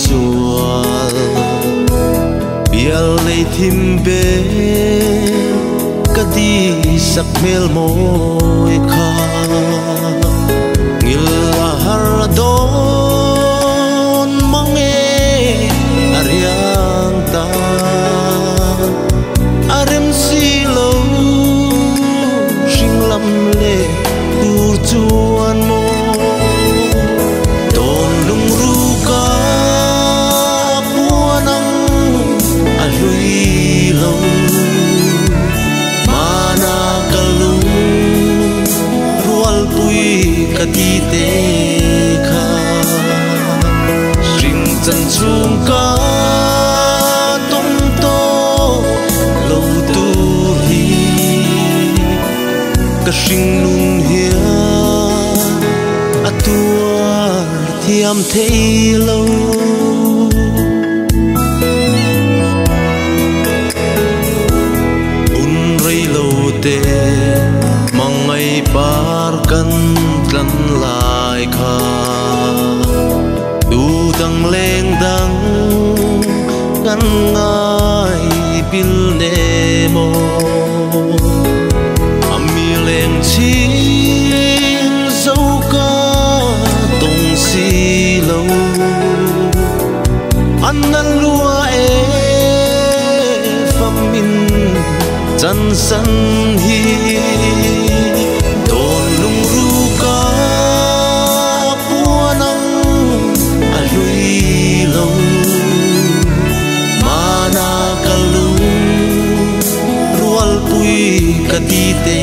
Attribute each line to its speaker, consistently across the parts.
Speaker 1: zual bial lei thim be kadi sak mel moi kha ngil har don mange ariang ta arem silo lam le tur chuan mo ton lung ru ka puanang a lui lo mana kalung rual pui ka ti te kha ring chan chung ka tom to lo tu hi ka sing nun hia atua thiam thei lo un rei lo te mangai par kan tlan lai kha du dang leng dang kan ngai bil ne mo leng chim dấu ca tung si lâu ăn lúa pham min chân sân hi tôn lung ru ca bua nắng a lui lâu mana kalung rual pui ka ti te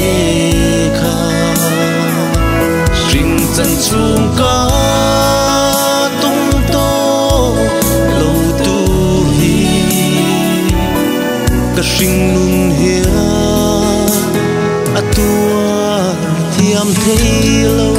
Speaker 1: chân chung ca tung to lâu tu hi ka sing nun hia atua thiam thei lo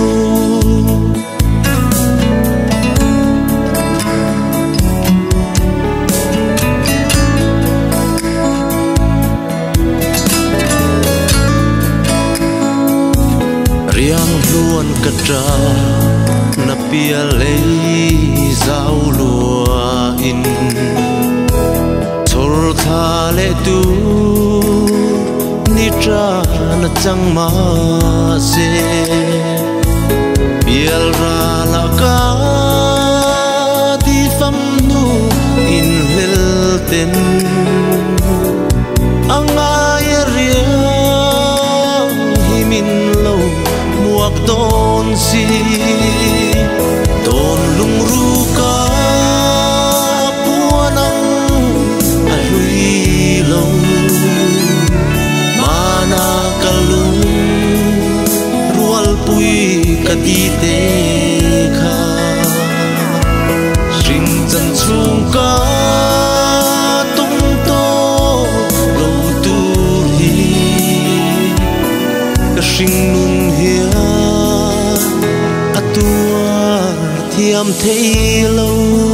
Speaker 1: riang luan ka tra na pia lei zau lua in chol tha le tu ni tra na chang ma se bial ra la ka di fam nu in hel ten angai riang himin lo muak ton si ton lung ru ka puanang a lui lo mana kalung rual pui ka ti te kha ring chan chung ka tung to lo tu hi ka sing nun hia thiam thei lo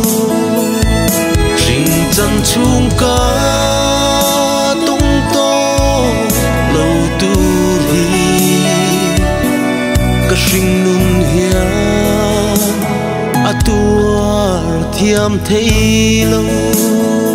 Speaker 1: ring chan chung ca tung to lo tu hi ka sing nun hia atua thiam thei lo